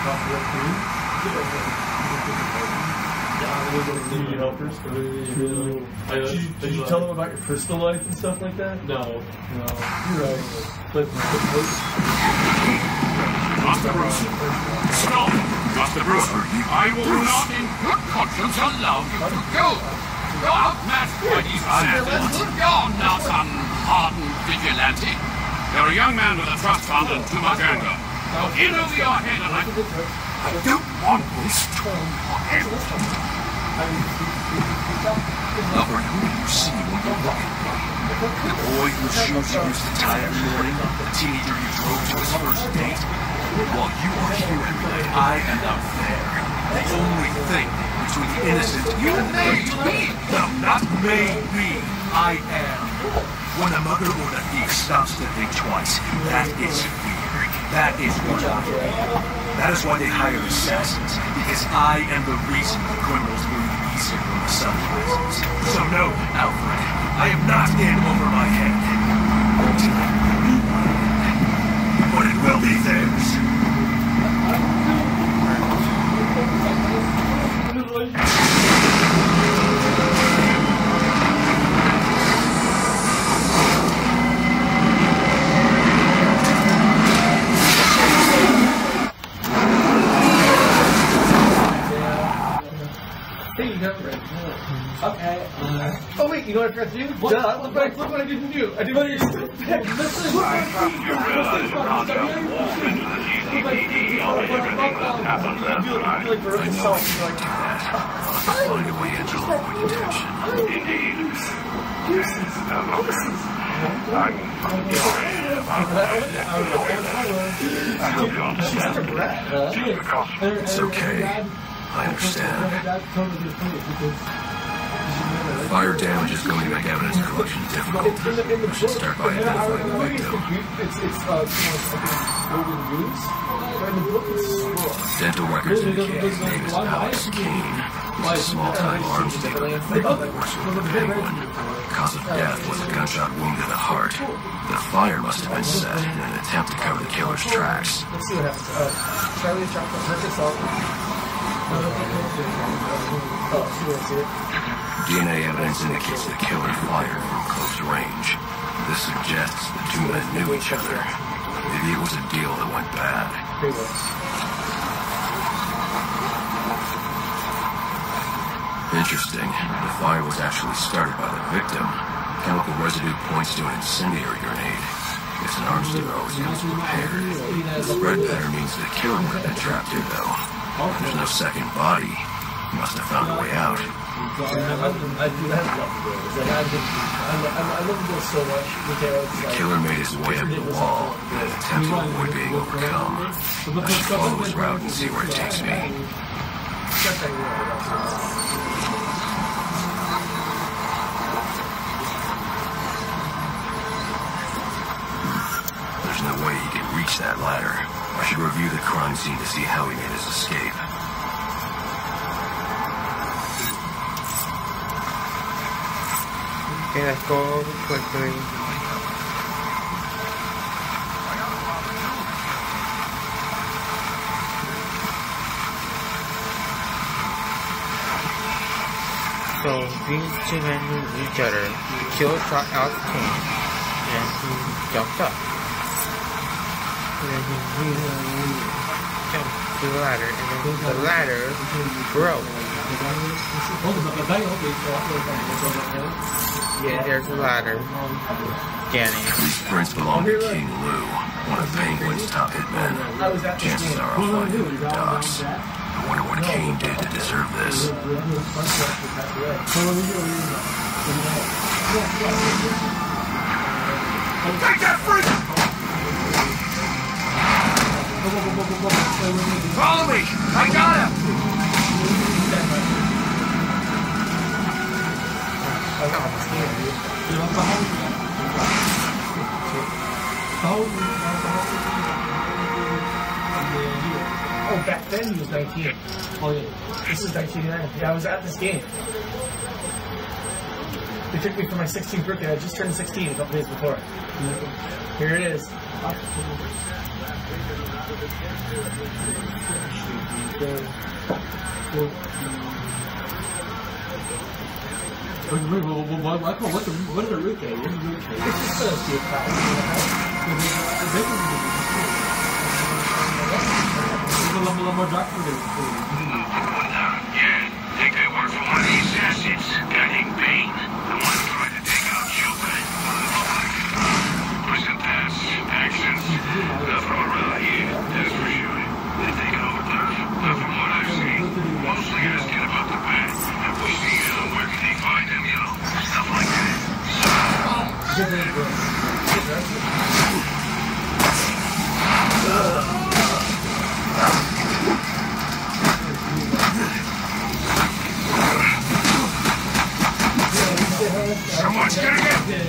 Community helpers. Did you tell them about your personal life and stuff like that? No. No. You're right. But Master Bruce, stop! Master Bruce, I will not in good conscience allow you to go. You're outmatched by these assassins. You're not some hardened vigilante. You're a young man with a trust fund and too much anger. Now in over your head and I don't want this torn forever. Lover, who do you see when you look at me? The boy whose shoes you used to tie every morning? The teenager you drove to his first date? While you are here every night, I am out there. The only thing between the innocent you may be. No, not may be. I am. When a mother or a thief stops to think twice, that is fear. That is what I am. That is why they hire assassins, because I am the reason the criminals move easier when the sun rises. So no, Alfred, I am not in over my head. But it will be theirs. Okay. Oh wait, you know what I forgot to do? What? Duh, look what I didn't do. I didn't You realize the concept of walk into the GCPD on everything that happens after I find a way into avoid detection. Indeed. I'm sorry about that. It's okay. I understand. Fire damage is going to make evidence collection difficult. We should start by identifying the victim. Dental records indicate his name is Alex Kane. He's a small-time arms dealer that works with the Penguin. Cause of death was a gunshot wound to the heart. The fire must have been set in an attempt to cover the killer's tracks. Let's see what happens. Charlie chocolate, perfect salt. DNA evidence indicates the killer fired from close range. This suggests the two men knew each other. Maybe it was a deal that went bad. Interesting. The fire was actually started by the victim. Chemical residue points to an incendiary grenade. It's an arms dealer always comes prepared. The spread pattern means the killer would have been trapped here, though. There's no second body. He must have found a way out. I do have love for this. I love this so much. The killer made his way up the wall in an attempt to avoid being overcome. I should follow his route and see where it takes me. There's no way he can reach that ladder. I should review the crime scene to see how he made his escape. Okay, let's go quickly. So these two men knew each other. The killer shot Alex Kane, and he jumped up. And then he jumped to the ladder, and then the ladder broke. And there's the ladder. Danny. These prints belong to King Lou, one of Penguin's top hitmen. Chances are I'll find him in the docks. I wonder what Kane did to deserve this. Take that freak! Follow me! I got him! Oh, back then he was 19. Oh yeah. This is 1989. Yeah, I was at this game. They took me for my 16th birthday. I just turned 16 a couple days before. Here it is. What is a root cake? What is a root cake? It's just a sea crab. Yeah, think they work for one of these assets. Guy named Bane. The one who tried to take out children. Prison pass, accents. Nothing around here, that's for sure. They take it over turf. But from what I've seen, mostly asking about the band. And we see where can they find them, you know? Stuff like that. Someone's gonna get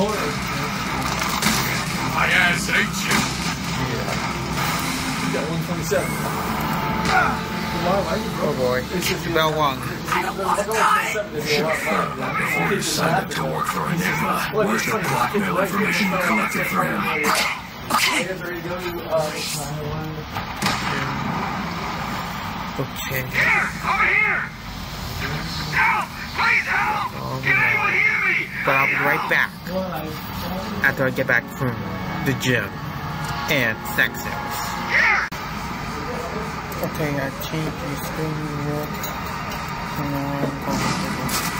my ass ate you. You got 127. Oh boy, it's about one. I don't want to die. Before you decided to work for Enigma, where's the blackmail information you collected for him? Okay. Here! Over here! Help! Please help! Can anyone hear me? But I'll be right back after I get back from the gym and sex sales. Here! Okay, I changed the screen here. And now I'm going to do this.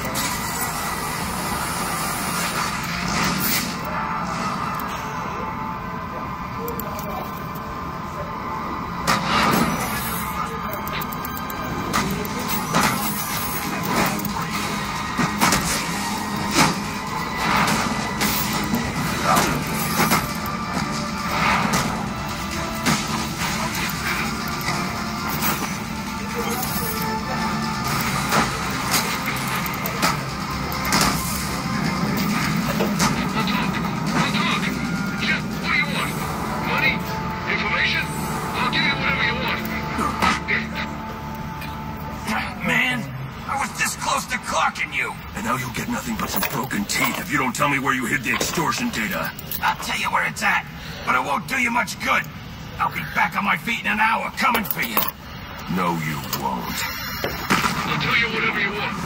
Tell me where you hid the extortion data. I'll tell you where it's at, but it won't do you much good. I'll be back on my feet in an hour, coming for you. No, you won't. I'll tell you whatever you want.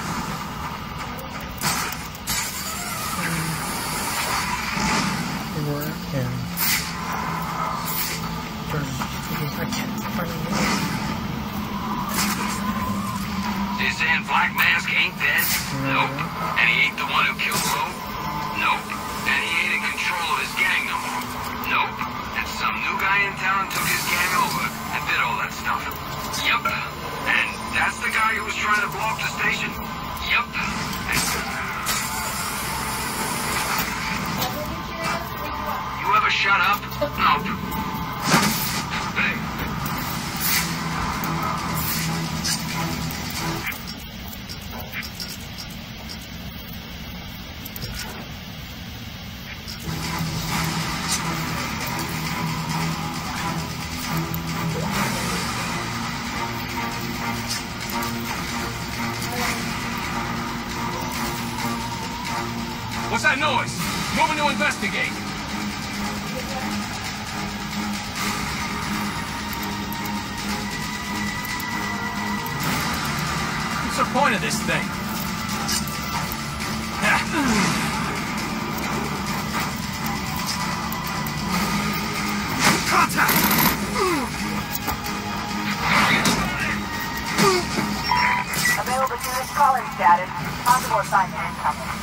This and Black Mask ain't dead? Nope. And he ain't the one who killed Lowe? Nope. And he ain't in control of his gang no more? Nope. And some new guy in town took his gang over and did all that stuff? Yup. And that's the guy who was trying to blow up the station? Yup. You ever shut up? Nope. Hey. What's that noise? Moving to investigate. What's the point of this thing? Contact! Available units calling status. Possible assignment incoming.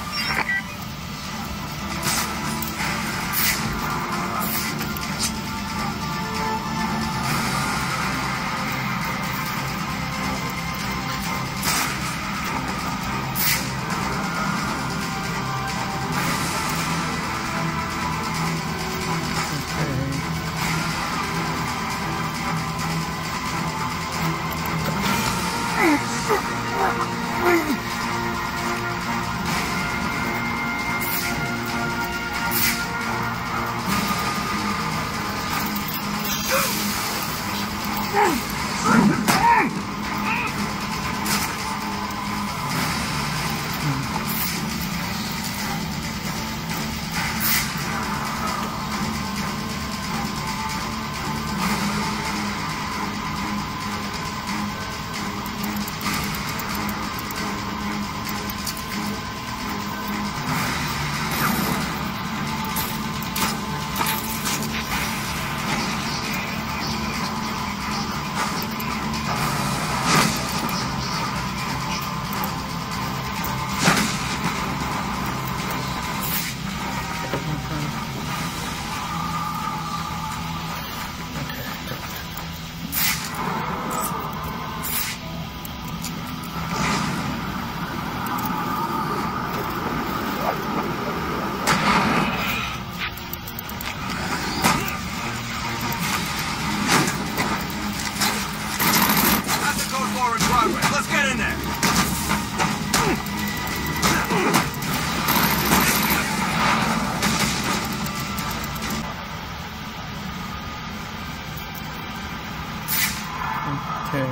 Okay.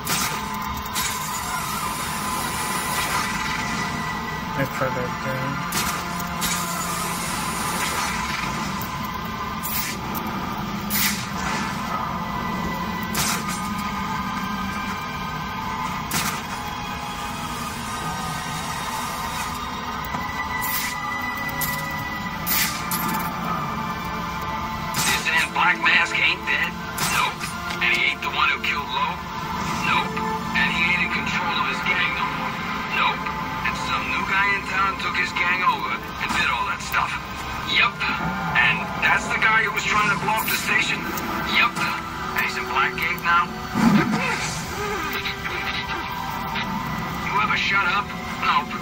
I forgot that. Black Mask ain't dead? Nope. And he ain't the one who killed Lowe? Nope. And he ain't in control of his gang no more? Nope. And some new guy in town took his gang over and did all that stuff? Yup. And that's the guy who was trying to blow up the station? Yup. And he's in Blackgate now? You ever shut up? Nope.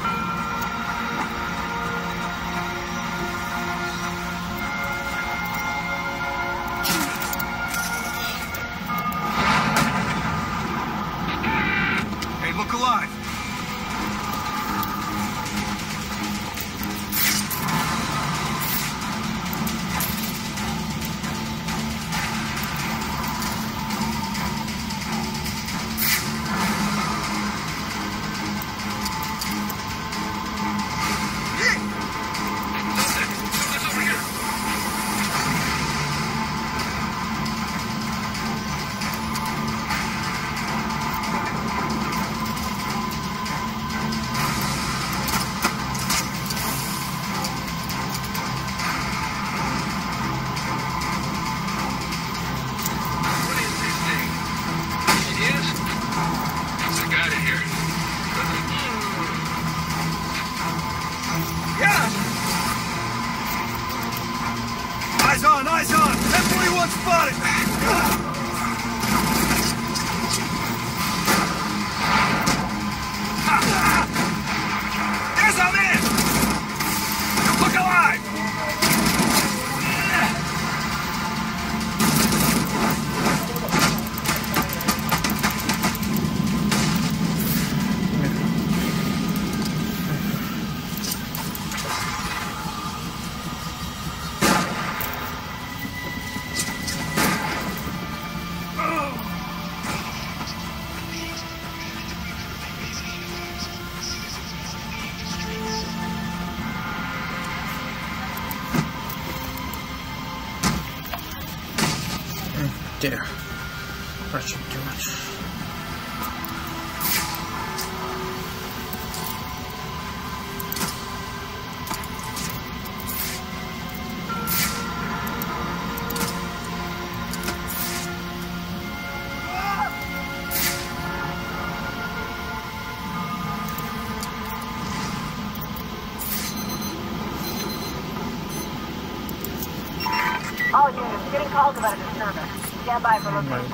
Look alive. Eyes on! F-21 spotted! There's our man! Look alive! There. Rushing too much. All units, getting calls about a disturbance. Stand by for location.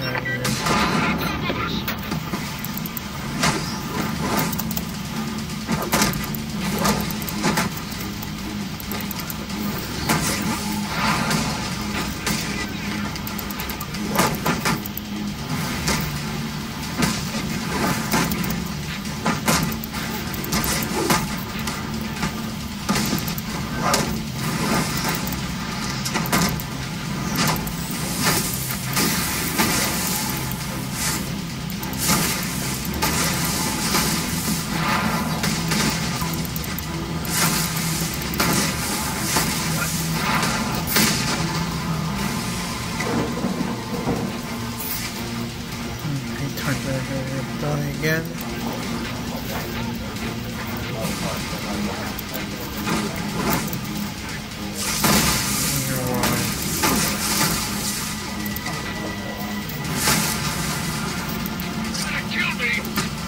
Again. Kill me!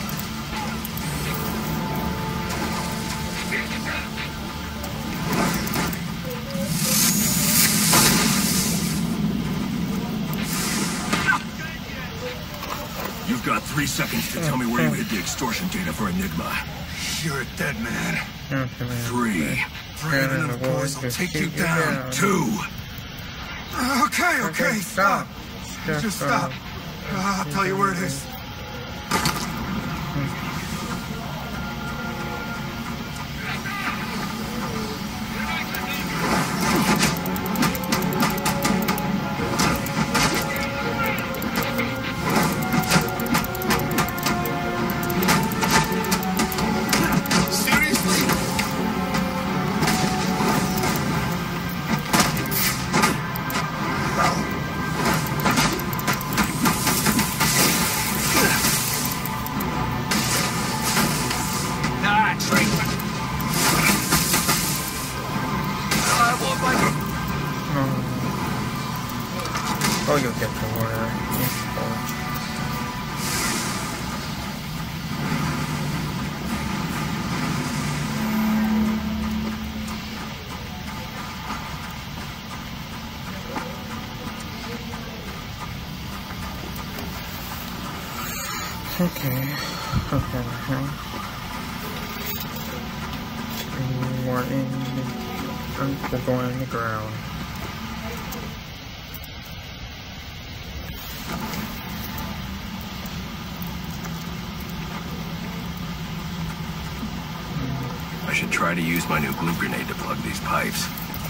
You've got 3 seconds to tell me where you hid the extortion data for Enigma. You're a dead man. 3. Brandon and the boys will take you down. 2. Okay, stop. Just stop. I'll tell you where it is. door info. Okay. More in the door in the ground. I should try to use my new glue grenade to plug these pipes.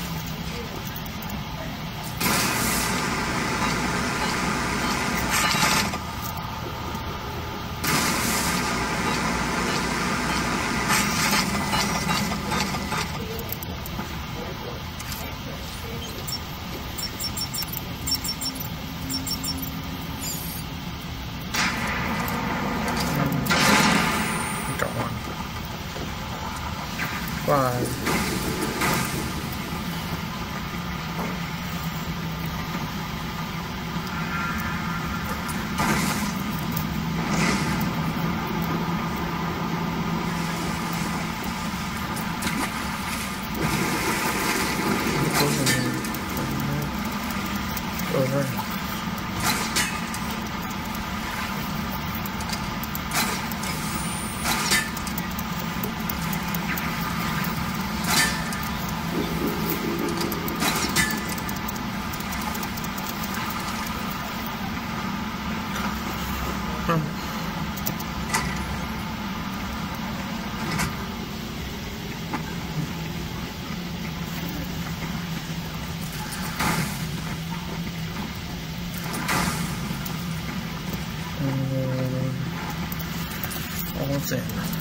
Almost in.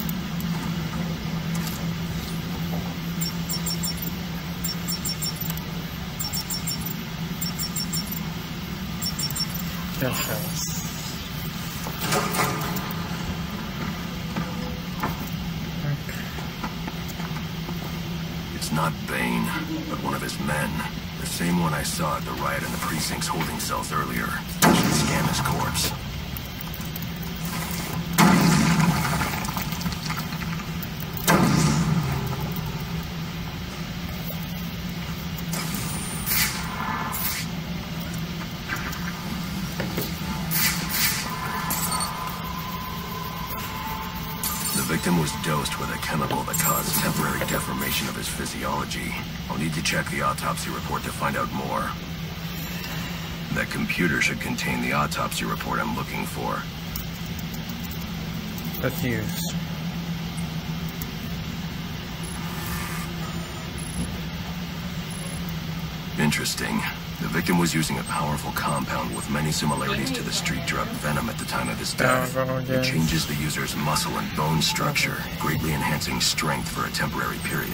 Yes, It's not Bane, but one of his men. The same one I saw at the riot in the precinct's holding cells earlier. I should scan his corpse. The victim was dosed with a chemical that caused temporary deformation of his physiology. I'll need to check the autopsy report to find out more. That computer should contain the autopsy report I'm looking for. let's use. Interesting. The victim was using a powerful compound with many similarities to the street drug Venom at the time of his death. It changes the user's muscle and bone structure, greatly enhancing strength for a temporary period.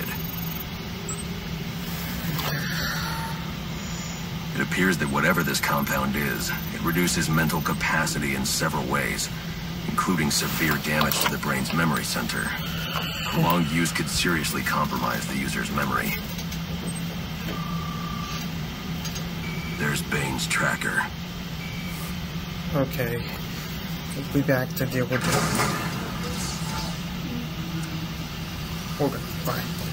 It appears that whatever this compound is, it reduces mental capacity in several ways, including severe damage to the brain's memory center. Prolonged use could seriously compromise the user's memory. There's Bane's tracker. Okay. We'll be back to deal with it. Okay, bye.